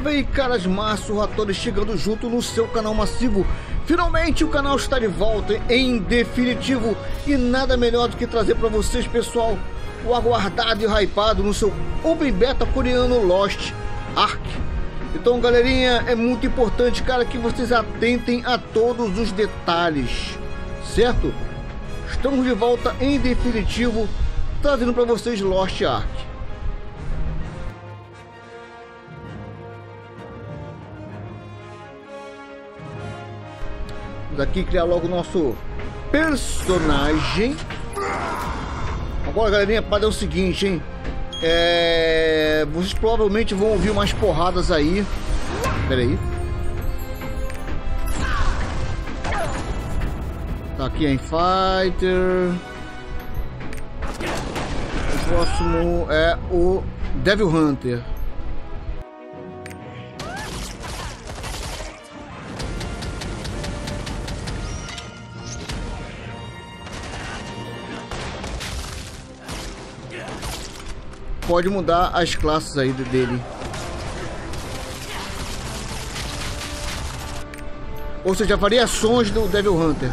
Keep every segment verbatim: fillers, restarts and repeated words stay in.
Salve aí, caras maços, ratores chegando junto no seu canal massivo. Finalmente o canal está de volta em definitivo e nada melhor do que trazer para vocês, pessoal, o aguardado e hypado no seu Open Beta coreano Lost Ark. Então, galerinha, é muito importante, cara, que vocês atentem a todos os detalhes, certo? Estamos de volta em definitivo, trazendo para vocês Lost Ark. Vamos aqui criar logo o nosso personagem. Agora, galerinha, para é o seguinte, hein? É... Vocês provavelmente vão ouvir umas porradas aí. Pera aí. Tá aqui em Fighter. O próximo é o Devil Hunter. Pode mudar as classes aí dele. Ou seja, variações do Devil Hunter.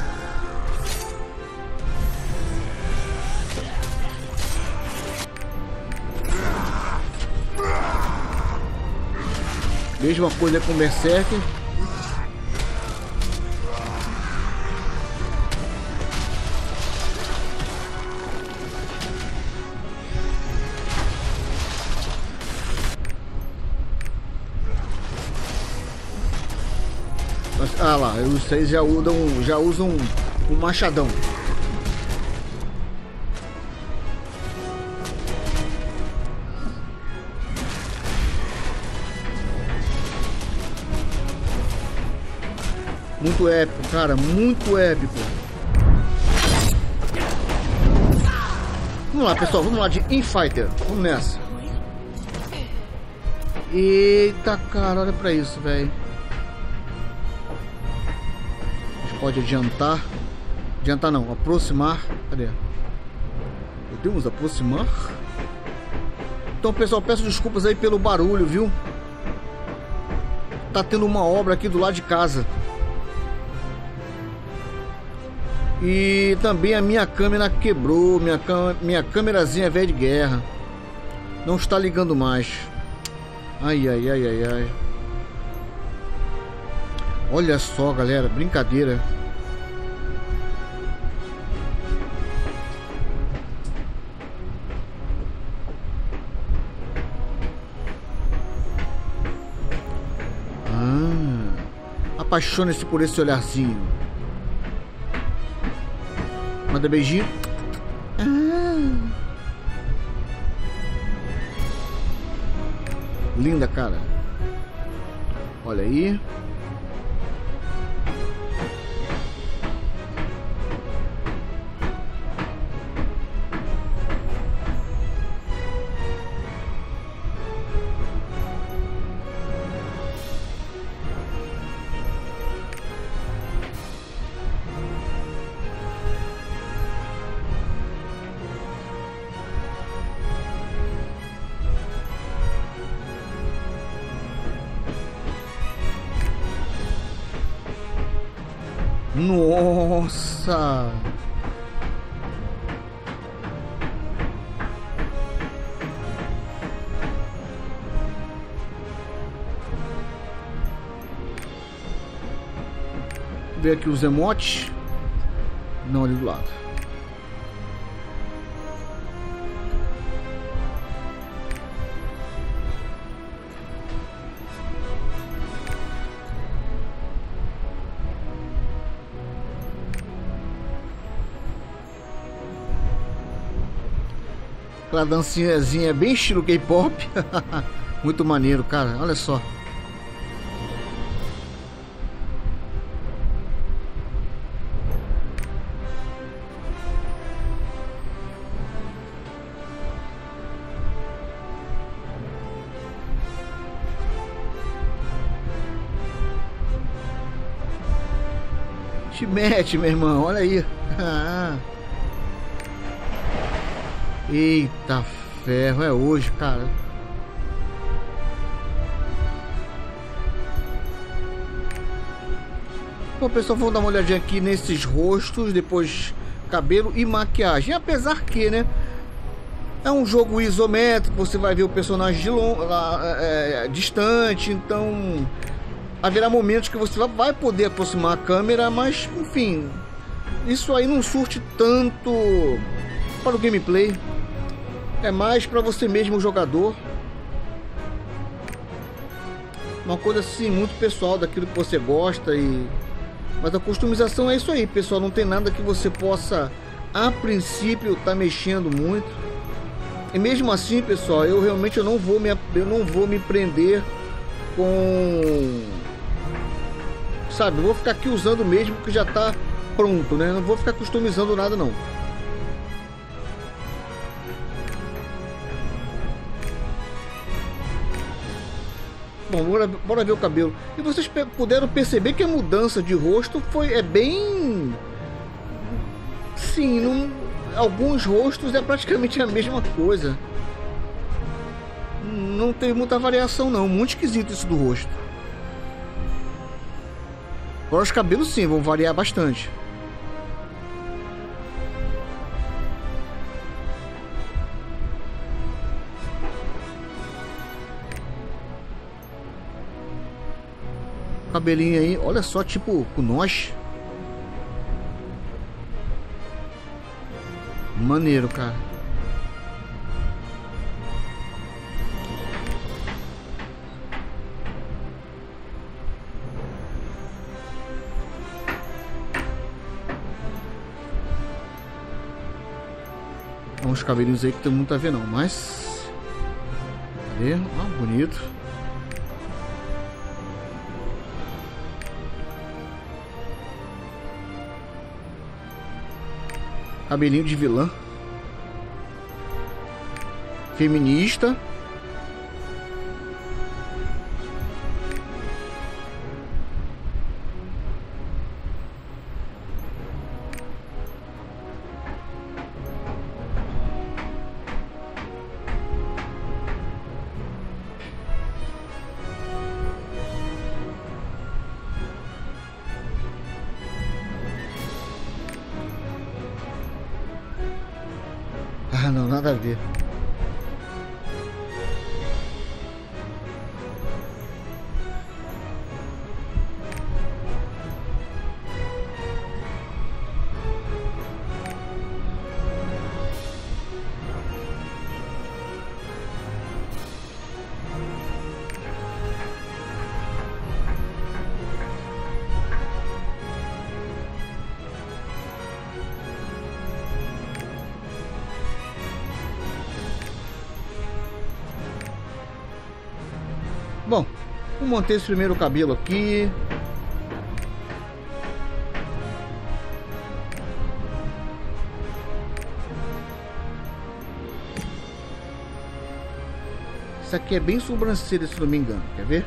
Mesma coisa com o Berserker. Ah lá, vocês já usam, já usam um machadão. Muito épico, cara, muito épico. Vamos lá, pessoal, vamos lá de Infighter. Vamos nessa. Eita, cara, olha pra isso, velho. Pode adiantar. Adiantar não, aproximar. Cadê? Podemos aproximar? Então, pessoal, peço desculpas aí pelo barulho, viu? Tá tendo uma obra aqui do lado de casa. E também a minha câmera quebrou. Minha, minha câmerazinha velha de guerra não está ligando mais. Ai, ai, ai, ai, ai. Olha só, galera, brincadeira. Ah, apaixone-se por esse olharzinho. Manda beijinho. Ah. Linda, cara. Olha aí. Nossa! Ver aqui os emotes. Não, ali do lado. Aquela dancinhazinha bem estilo K-pop. Muito maneiro, cara. Olha só. Te mete, meu irmão. Olha aí. Eita ferro, é hoje, cara. Bom, pessoal, vamos dar uma olhadinha aqui nesses rostos, depois cabelo e maquiagem. Apesar que, né, é um jogo isométrico, você vai ver o personagem de long, lá, é, distante, então haverá momentos que você vai poder aproximar a câmera, mas, enfim, isso aí não surte tanto para o gameplay. É mais para você mesmo, o jogador. Uma coisa assim, muito pessoal, daquilo que você gosta. E mas a customização é isso aí, pessoal. Não tem nada que você possa, a princípio, estar tá mexendo muito. E mesmo assim, pessoal, eu realmente eu não vou me, eu não vou me prender com... Sabe, eu vou ficar aqui usando mesmo que já está pronto, né? Não vou ficar customizando nada, não. Bom, bora, bora ver o cabelo. E vocês puderam perceber que a mudança de rosto foi é bem... Sim, não... alguns rostos é praticamente a mesma coisa. Não tem muita variação não. Muito esquisito isso do rosto. Agora os cabelos sim, vão variar bastante. Cabelinho aí, olha só, tipo com nós. Maneiro, cara. Uns cabelinhos aí que tem muito a ver não, mas... Cadê? Ah, bonito. Cabelinho de vilã. Feminista. Ah, não, nada a ver. Bom, vou manter esse primeiro cabelo aqui. Isso aqui é bem sobrancelha, se não me engano. Quer ver?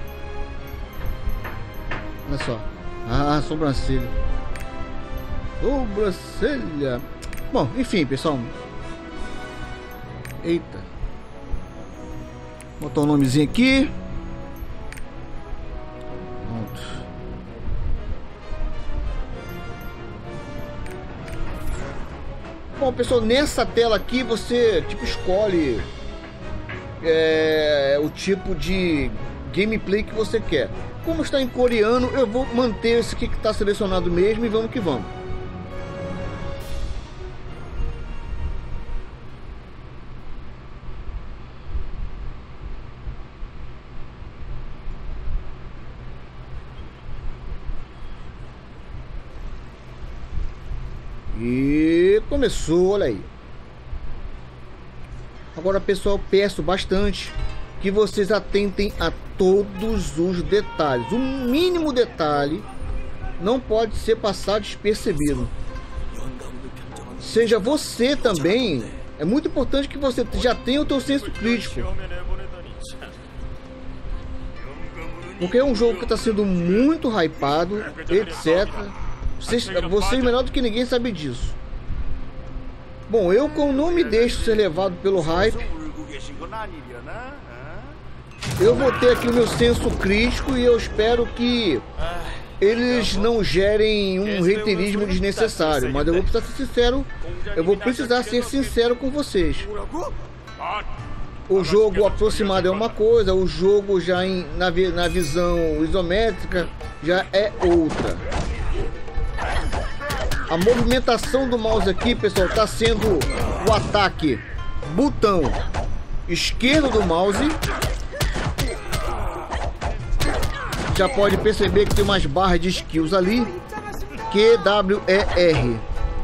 Olha só. Ah, sobrancelha. Sobrancelha. Bom, enfim, pessoal. Eita. Vou botar o nomezinho aqui. Bom, pessoal, nessa tela aqui você tipo escolhe é, o tipo de gameplay que você quer. Como está em coreano, eu vou manter esse aqui que está selecionado mesmo e vamos que vamos. E começou, olha aí. Agora, pessoal, peço bastante que vocês atentem a todos os detalhes. O mínimo detalhe não pode ser passado despercebido. Seja você também, é muito importante que você já tenha o teu senso crítico. Porque é um jogo que está sendo muito hypado, etcétera. Vocês, vocês melhor do que ninguém sabe disso. Bom, eu como não me deixo ser levado pelo hype, eu vou ter aqui o meu senso crítico e eu espero que eles não gerem um reiterismo desnecessário, mas eu vou precisar ser sincero, eu vou precisar ser sincero com vocês. O jogo aproximado é uma coisa, o jogo já em, na, na visão isométrica já é outra. A movimentação do mouse aqui, pessoal, está sendo o ataque botão esquerdo do mouse. Já pode perceber que tem umas barras de skills ali. Q, W, E, R.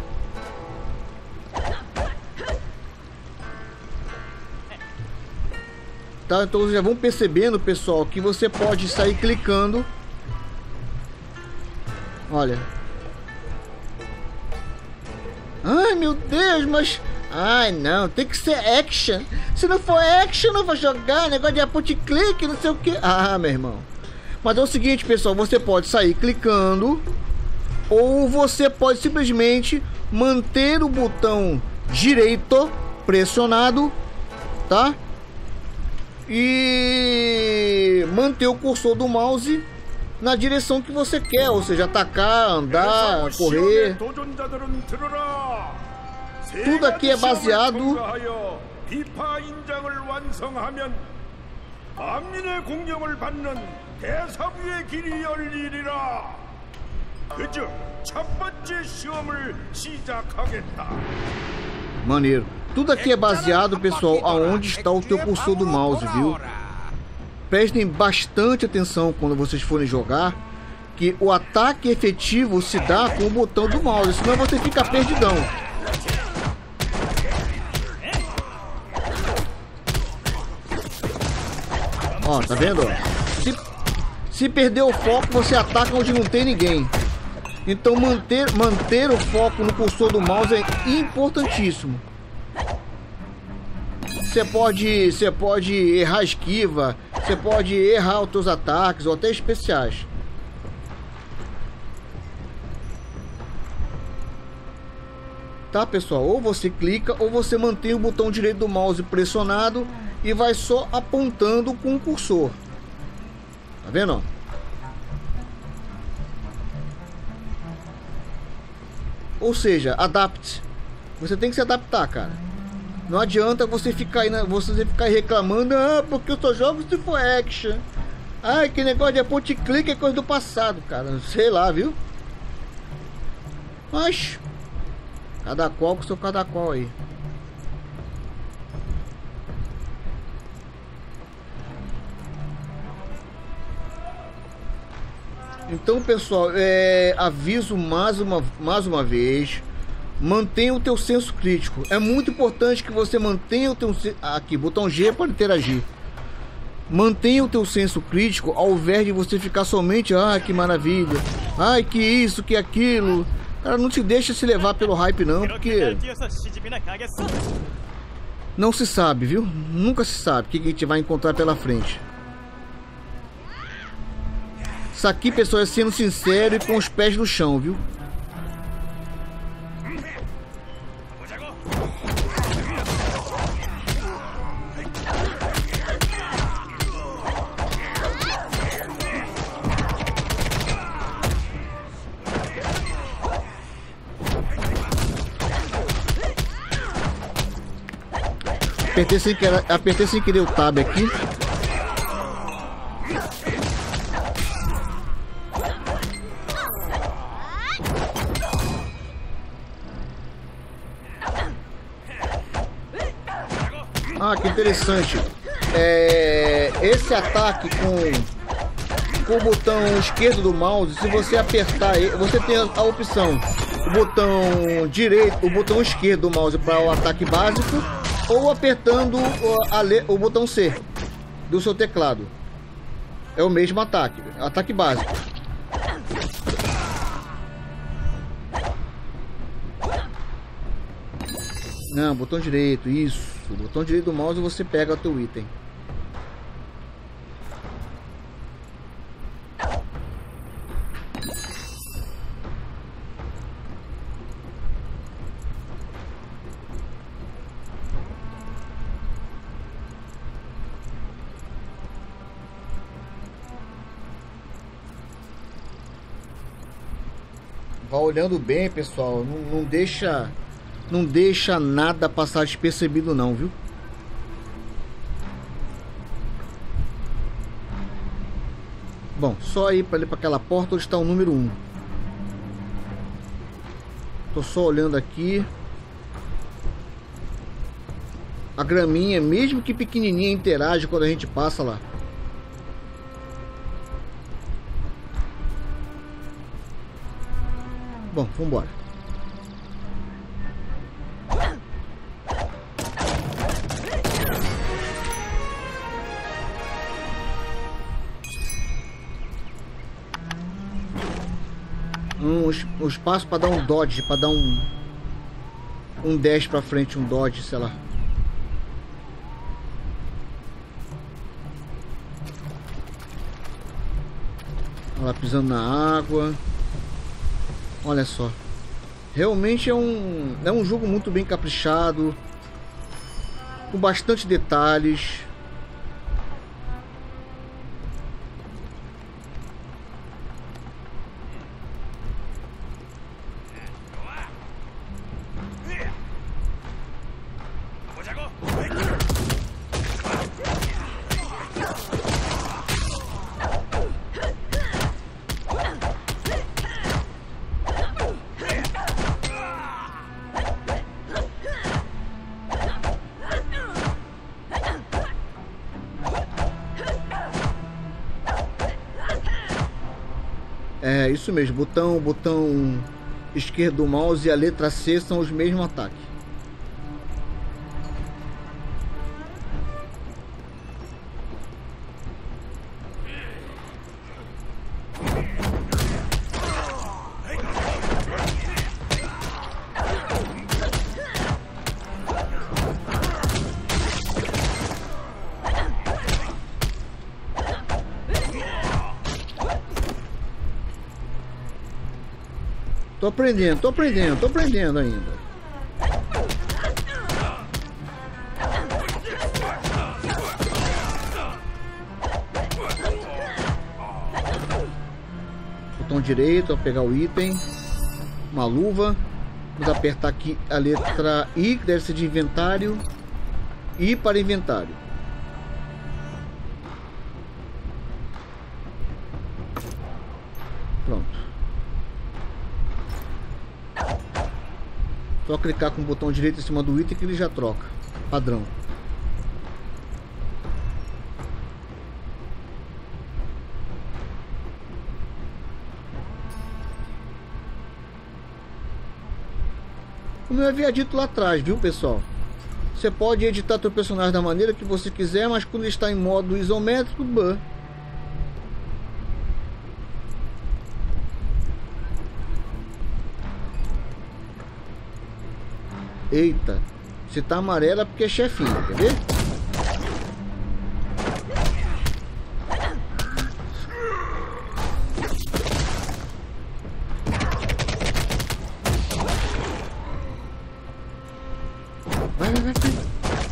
Tá, então vocês já vão percebendo, pessoal, que você pode sair clicando. Olha. Ai, meu Deus, mas... Ai, não, tem que ser action. Se não for action, não vou jogar. Negócio de point click, não sei o que. Ah, meu irmão. Mas é o seguinte, pessoal, você pode sair clicando ou você pode simplesmente manter o botão direito pressionado, tá? E manter o cursor do mouse na direção que você quer, ou seja, atacar, andar, correr. Tudo aqui é baseado maneiro. Tudo aqui é baseado, pessoal, aonde está o teu cursor do mouse, viu? Prestem bastante atenção quando vocês forem jogar, que o ataque efetivo se dá com o botão do mouse, senão você fica perdidão. Ó, tá vendo? Se, se perder o foco, você ataca onde não tem ninguém. Então manter, manter o foco no cursor do mouse é importantíssimo. Você pode, você pode errar esquiva, você pode errar os seus ataques ou até especiais. Tá, pessoal? Ou você clica ou você mantém o botão direito do mouse pressionado e vai só apontando com o cursor. Tá vendo? Ou seja, adapte. Você tem que se adaptar, cara. Não adianta você ficar aí, você ficar reclamando, ah, porque eu só jogo se for action. Ai, que negócio de point click é coisa do passado, cara. Sei lá, viu? Mas cada qual com o seu cada qual aí. Então, pessoal, é, aviso mais uma, mais uma vez, mantenha o teu senso crítico. É muito importante que você mantenha o teu... Aqui, botão G para interagir. Mantenha o teu senso crítico ao invés de você ficar somente, ah, que maravilha, ai, que isso, que aquilo. Cara, não te deixa se levar pelo hype não, porque não se sabe, viu? Nunca se sabe o que a gente vai encontrar pela frente. Isso aqui, pessoal, é sendo sincero e com os pés no chão, viu? Apertei sem querer, apertei sem querer o tab aqui. Ah, que interessante. É, esse ataque com, com o botão esquerdo do mouse, se você apertar, você tem a opção, o botão direito, o botão esquerdo do mouse para o ataque básico, ou apertando o, a, o botão C do seu teclado. É o mesmo ataque, ataque básico. Não, botão direito, isso. O botão direito do mouse você pega o teu item. Vá olhando bem, pessoal. Não, não deixa, não deixa nada passar despercebido, não, viu? Bom, só ir para ali para aquela porta onde está o número um. Tô só olhando aqui. A graminha, mesmo que pequenininha, interage quando a gente passa lá. Bom, vamos embora. Um, um espaço para dar um dodge, para dar um um dash para frente, um dodge, sei lá. Ela pisando na água. Olha só. Realmente é um é um jogo muito bem caprichado, com bastante detalhes. É isso mesmo, botão, botão esquerdo do mouse e a letra C são os mesmos ataques. Tô aprendendo, tô aprendendo, tô aprendendo ainda. Botão direito para pegar o item. Uma luva. Vamos apertar aqui a letra I, que deve ser de inventário. I para inventário. Pronto. Só clicar com o botão direito em cima do item que ele já troca. Padrão. Como eu havia dito lá atrás, viu, pessoal? Você pode editar seu personagem da maneira que você quiser, mas quando ele está em modo isométrico, bah. Eita, se tá amarela é porque é chefinho, quer ver? Vai, vai, vai, vai.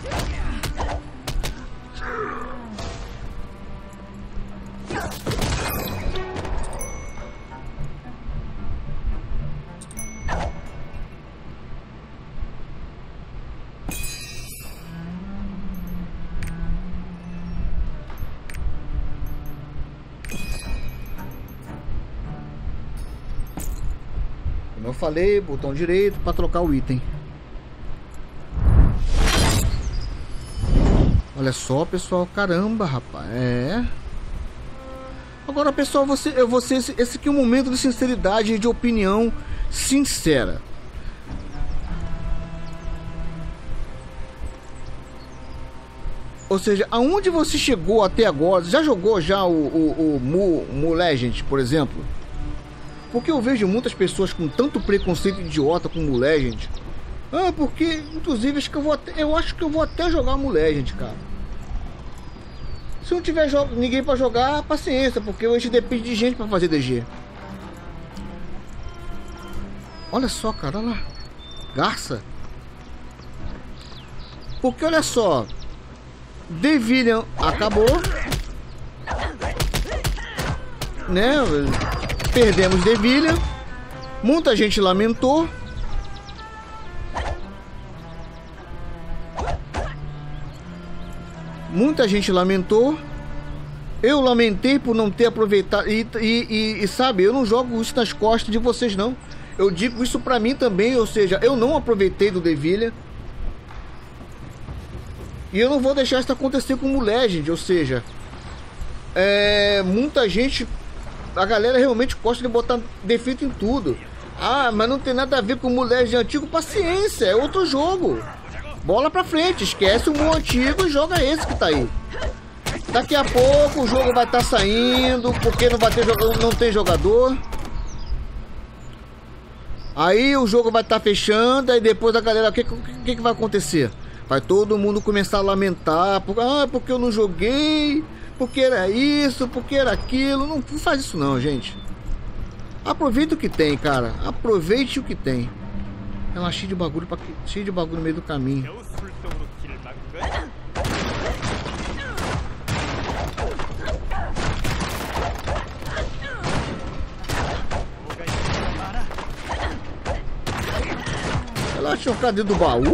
Como eu falei, botão direito para trocar o item. Olha só, pessoal, caramba, rapaz, é. Agora, pessoal, você, eu vou ser esse, esse aqui é um momento de sinceridade e de opinião sincera. Ou seja, aonde você chegou até agora? Já jogou já o, o, o Mu, Mu Legend, por exemplo? Porque eu vejo muitas pessoas com tanto preconceito idiota com o Mu Legend. Ah, porque, inclusive, acho que eu, vou até, eu acho que eu vou até jogar o Mu Legend, cara. Se não tiver ninguém pra jogar, paciência, porque hoje depende de gente pra fazer D G. Olha só, cara, olha lá. Garça. Porque, olha só. Devillian acabou. Né? Perdemos Devillian. Muita gente lamentou. Muita gente lamentou. Eu lamentei por não ter aproveitado. E, e, e, e sabe, eu não jogo isso nas costas de vocês, não. Eu digo isso pra mim também. Ou seja, eu não aproveitei do Devilha. E eu não vou deixar isso acontecer com o Legend. Ou seja, é, muita gente, a galera realmente gosta de botar defeito em tudo. Ah, mas não tem nada a ver com o Legend antigo. Paciência, é outro jogo. Bola pra frente, esquece o Mu antigo e joga esse que tá aí. Daqui a pouco o jogo vai estar tá saindo, porque não vai ter jogador, não tem jogador. Aí o jogo vai estar tá fechando, aí depois a galera, o que, que, que vai acontecer? Vai todo mundo começar a lamentar, porque, ah, porque eu não joguei, porque era isso, porque era aquilo. Não, não faz isso não, gente. Aproveita o que tem, cara. Aproveite o que tem. Ela cheia de bagulho, pra... cheio de bagulho no meio do caminho. Ela achou cadê do baú?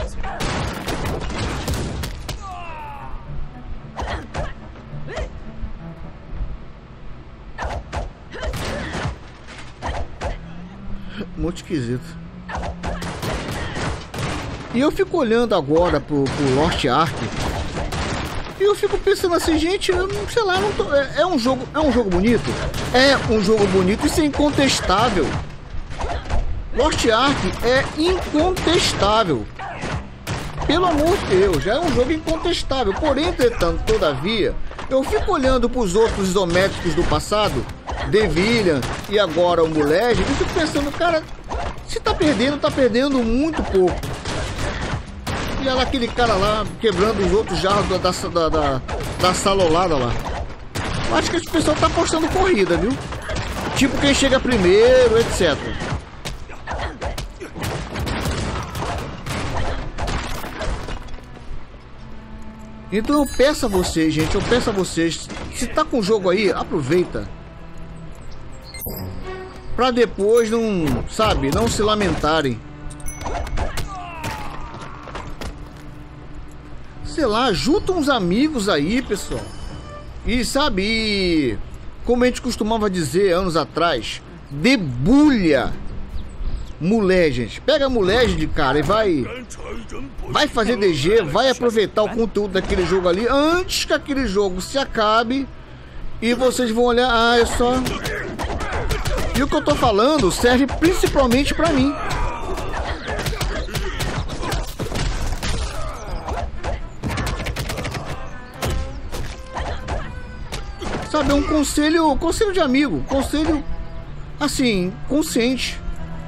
Muito esquisito. E eu fico olhando agora pro, pro Lost Ark e eu fico pensando assim, gente, eu não sei lá, não tô, é, é um jogo, é um jogo bonito, é um jogo bonito, isso é incontestável. Lost Ark é incontestável, pelo amor de Deus, já é um jogo incontestável. Porém, entretanto, todavia, eu fico olhando para os outros isométricos do passado, Devilha e agora o Legend, e fico pensando, cara, se tá perdendo, tá perdendo muito pouco. E olha aquele cara lá quebrando os outros jarros da, da, da, da salolada lá. Eu acho que esse pessoal tá apostando corrida, viu? Tipo quem chega primeiro, etcétera. Então eu peço a vocês, gente, eu peço a vocês, se tá com o jogo aí, aproveita. Pra depois não, sabe, não se lamentarem. Sei lá, junta uns amigos aí, pessoal. E sabe, e, como a gente costumava dizer anos atrás, debulha Mulher, gente. Pega a mulher de cara e vai Vai fazer D G, vai aproveitar o conteúdo daquele jogo ali antes que aquele jogo se acabe. E vocês vão olhar, ah, é só... E o que eu tô falando serve principalmente pra mim. Sabe, é um conselho, conselho de amigo, conselho, assim, consciente.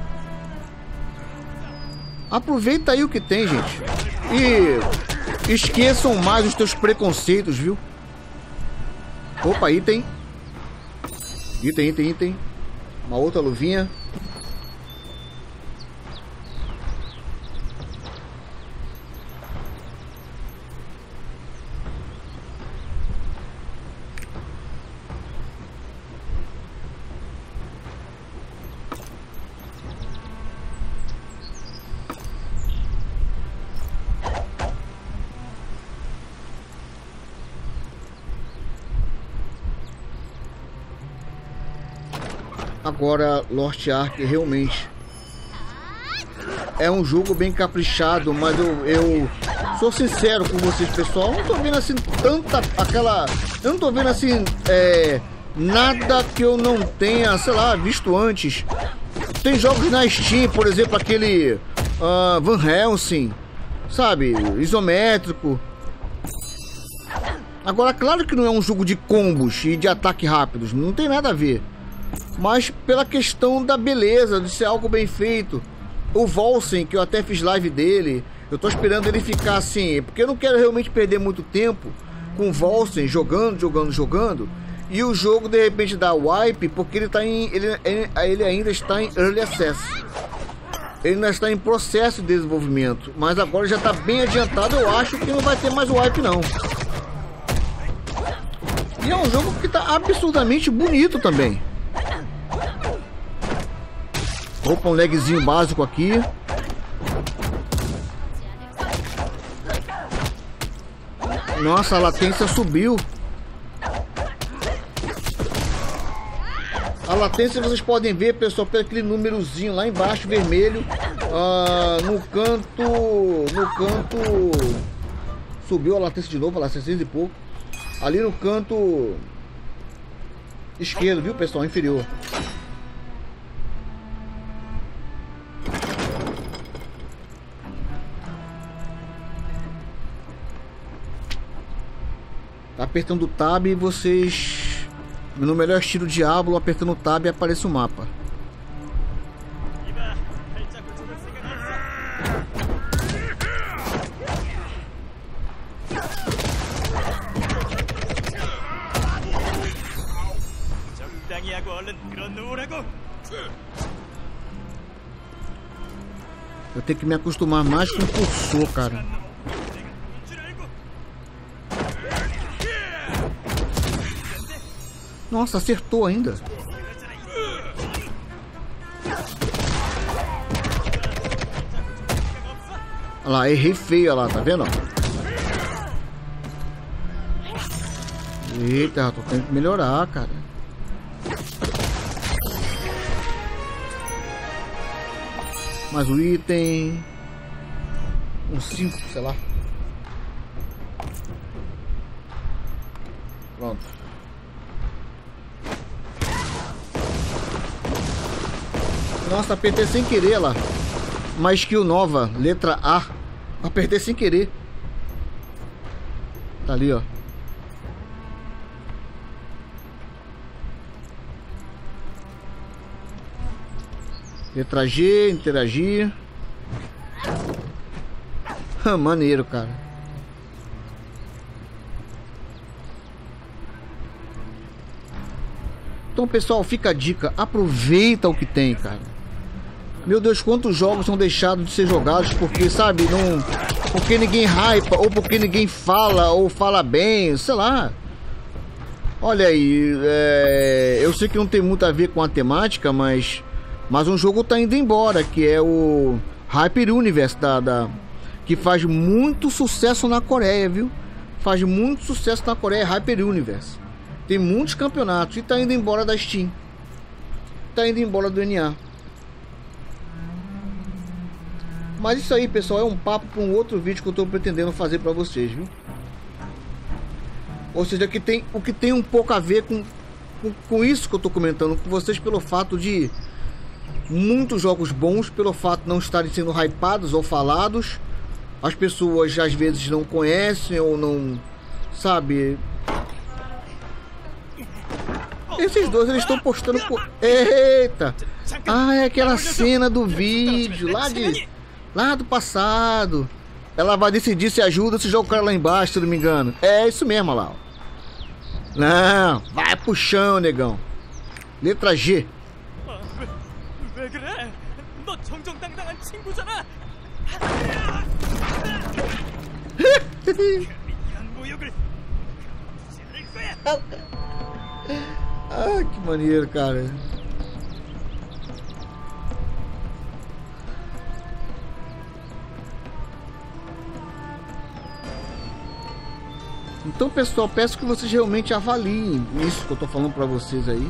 Aproveita aí o que tem, gente. E esqueçam mais os teus preconceitos, viu? Opa, item. Item, item, item. Uma outra luvinha. Agora, Lost Ark realmente é um jogo bem caprichado, mas eu, eu sou sincero com vocês, pessoal. Eu não tô vendo assim tanta aquela... Eu não tô vendo assim é, nada que eu não tenha, sei lá, visto antes. Tem jogos na Steam, por exemplo, aquele uh, Van Helsing, sabe? Isométrico. Agora, claro que não é um jogo de combos e de ataque rápidos, não tem nada a ver. Mas pela questão da beleza, de ser algo bem feito. O Volsen, que eu até fiz live dele, eu tô esperando ele ficar assim, porque eu não quero realmente perder muito tempo com o Volsen jogando, jogando, jogando, e o jogo de repente dá wipe, porque ele tá em ele, ele, ele ainda está em Early Access. Ele ainda está em processo de desenvolvimento, mas agora já está bem adiantado. Eu acho que não vai ter mais wipe não. E é um jogo que tá absurdamente bonito também. Opa, um lagzinho básico aqui. Nossa, a latência subiu. A latência vocês podem ver, pessoal, pelo aquele númerozinho lá embaixo, vermelho. Ah, no canto... No canto... Subiu a latência de novo, lá seiscentos e pouco. Ali no canto... esquerdo, viu, pessoal? Inferior. Tá apertando o tab e vocês... No melhor estilo Diablo, apertando o tab e aparece o mapa. Eu tenho que me acostumar mais com o cursor, cara. Nossa, acertou ainda. Olha lá, errei feio, olha lá, tá vendo? Eita, tô tendo que melhorar, cara. Mais um item. Um cinco, sei lá. Pronto. Nossa, apertei sem querer lá. Uma skill nova, letra A. Apertei sem querer. Tá ali, ó. Letra G, interagir. Maneiro, cara. Então, pessoal, fica a dica. Aproveita o que tem, cara. Meu Deus, quantos jogos são deixados de ser jogados porque, sabe, não... Porque ninguém hypa, ou porque ninguém fala, ou fala bem, sei lá. Olha aí, é... eu sei que não tem muito a ver com a temática, mas... Mas um jogo tá indo embora, que é o Hyper Universe, da, da... que faz muito sucesso na Coreia, viu? Faz muito sucesso na Coreia, Hyper Universe. Tem muitos campeonatos e tá indo embora da Steam. Tá indo embora do N A. Mas isso aí, pessoal, é um papo para um outro vídeo que eu tô pretendendo fazer para vocês, viu? Ou seja, que tem, o que tem um pouco a ver com, com, com isso que eu tô comentando com vocês, pelo fato de muitos jogos bons, pelo fato de não estarem sendo hypados ou falados, as pessoas às vezes não conhecem ou não, sabe? Esses dois, eles estão postando por... Eita! Ah, é aquela cena do vídeo lá de... Lá do passado. Ela vai decidir se ajuda ou se joga o cara lá embaixo, se não me engano. É isso mesmo, lá. Não, vai pro chão, negão. Letra G. Ah, que maneiro, cara. Então, pessoal, peço que vocês realmente avaliem isso que eu tô falando pra vocês aí.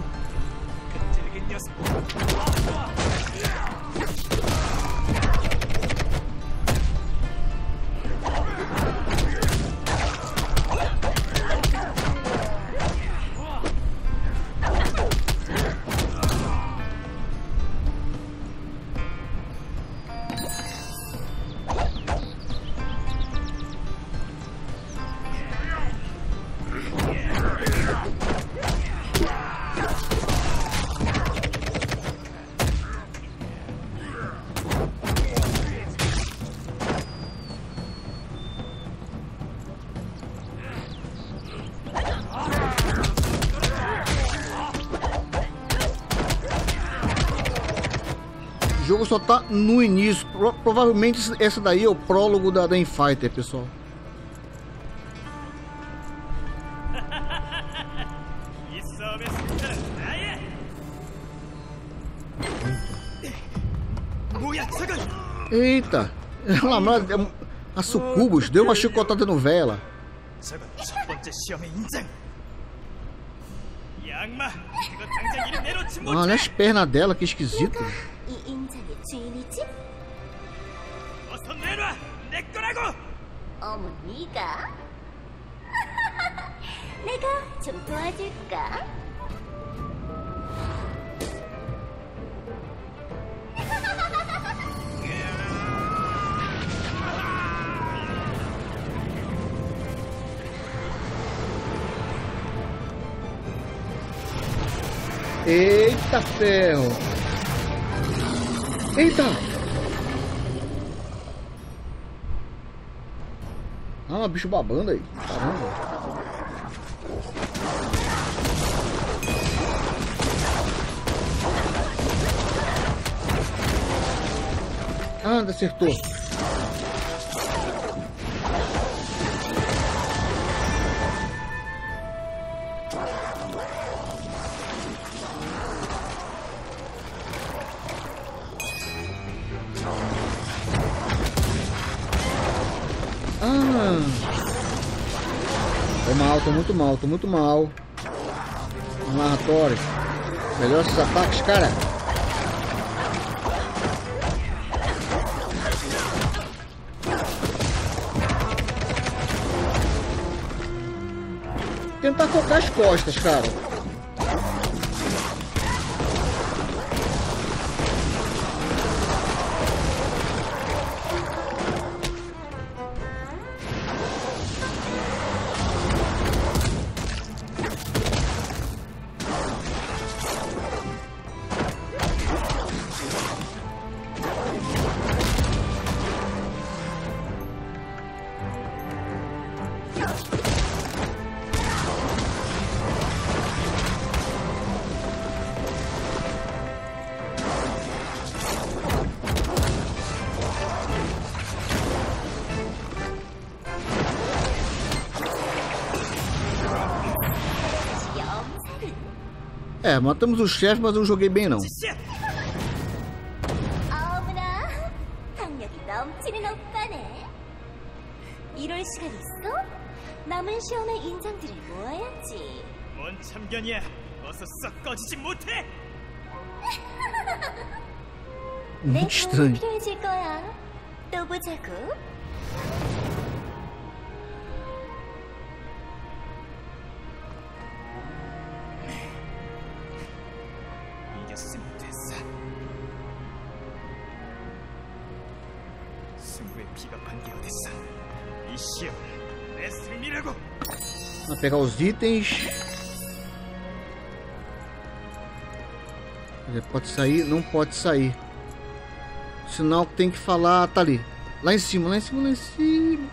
O jogo só tá no início. Pro, provavelmente essa daí é o prólogo da, da Infighter, pessoal. Eita! Ela, a Sucubus deu uma chicotada no vela. Olha as pernas dela, que esquisito. Eita ferro! Eita! Ah, um bicho babando aí. Caramba! Ah, acertou! Ah, tô mal, tô muito mal, tô muito mal. Narratório. Melhor esses ataques, cara. Tentar focar as costas, cara. É, matamos o chefe, mas eu não joguei bem não. Muito estranho. Vamos pegar os itens. Pode sair? Não pode sair. O sinal que tem que falar tá ali. Lá em cima, lá em cima, lá em cima.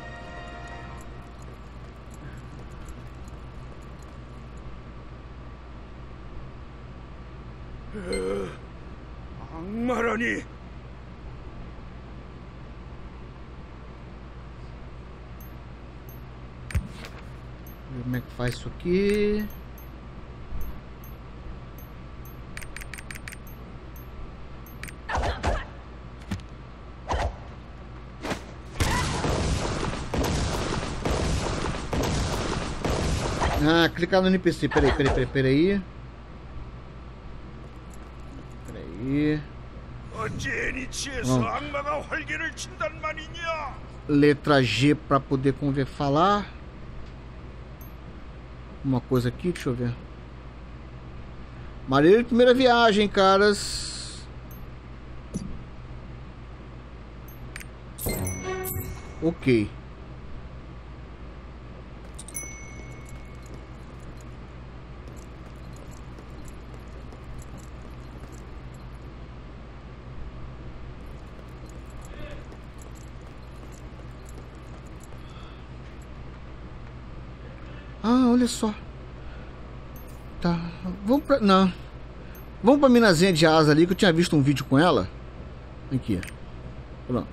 Marani. Como é que faz isso aqui? Ah, clicar no N P C. Peraí, peraí, peraí, peraí. Peraí. Letra G para poder conver falar. Uma coisa aqui, deixa eu ver. Marinheiro de primeira viagem, caras. Ok. Ah, olha só. Tá. Vamos pra... Não. Vamos pra minazinha de asa ali, que eu tinha visto um vídeo com ela. Aqui. Pronto.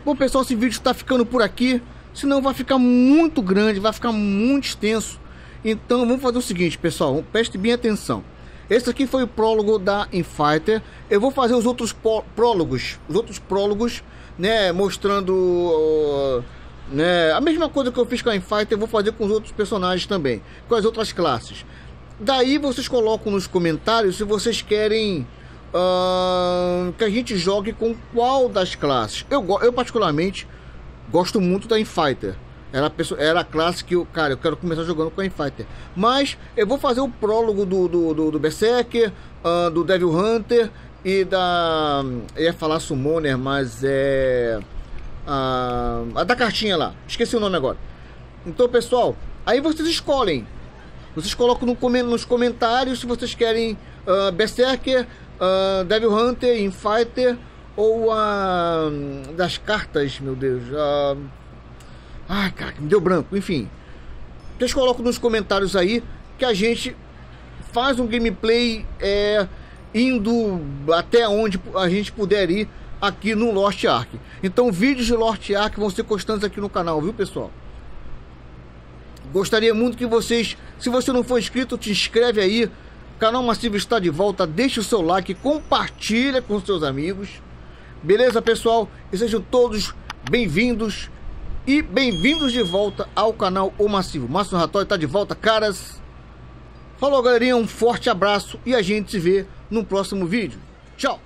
Bom, pessoal, esse vídeo está ficando por aqui, senão vai ficar muito grande, vai ficar muito extenso. Então vamos fazer o seguinte, pessoal, preste bem atenção. Esse aqui foi o prólogo da Infighter. Eu vou fazer os outros prólogos, os outros prólogos, né, mostrando uh, né, a mesma coisa que eu fiz com a Infighter, eu vou fazer com os outros personagens também, com as outras classes. Daí vocês colocam nos comentários se vocês querem uh, que a gente jogue com qual das classes. Eu, eu particularmente gosto muito da Infighter. Era a, pessoa, era a classe que eu, cara, eu quero começar jogando com a Infighter. Mas eu vou fazer o prólogo do, do, do, do Berserker, uh, do Devil Hunter e da... Eu ia falar Summoner, mas é... Uh, a da cartinha lá. Esqueci o nome agora. Então, pessoal, aí vocês escolhem. Vocês colocam no, nos comentários se vocês querem uh, Berserker, uh, Devil Hunter, Infighter ou a... Uh, das cartas, meu Deus... Uh, Ai, cara, me deu branco. Enfim, vocês colocam nos comentários aí que a gente faz um gameplay é, indo até onde a gente puder ir aqui no Lost Ark. Então vídeos de Lost Ark vão ser constantes aqui no canal, viu, pessoal? Gostaria muito que vocês, se você não for inscrito, te inscreve aí. O canal Massivo está de volta, deixa o seu like, compartilha com seus amigos. Beleza, pessoal? E sejam todos bem-vindos. E bem-vindos de volta ao canal O Massivo. Márcio Ratói está de volta, caras. Falou, galerinha, um forte abraço e a gente se vê no próximo vídeo. Tchau!